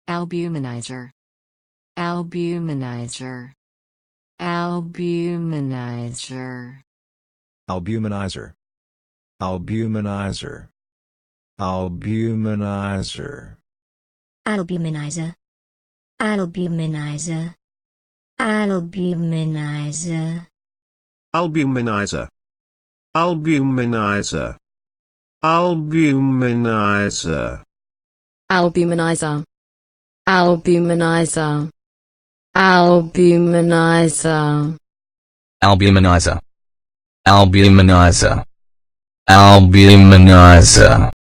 albumenizer, albumenizer, albumenizer, albumenizer, albumenizer, albumenizer, albumenizer, albumenizer, albumenizer, albumenizer, albumenizer, albumenizer, albumenizer, albumenizer, albumenizer, albumenizer, albumenizer, albumenizer.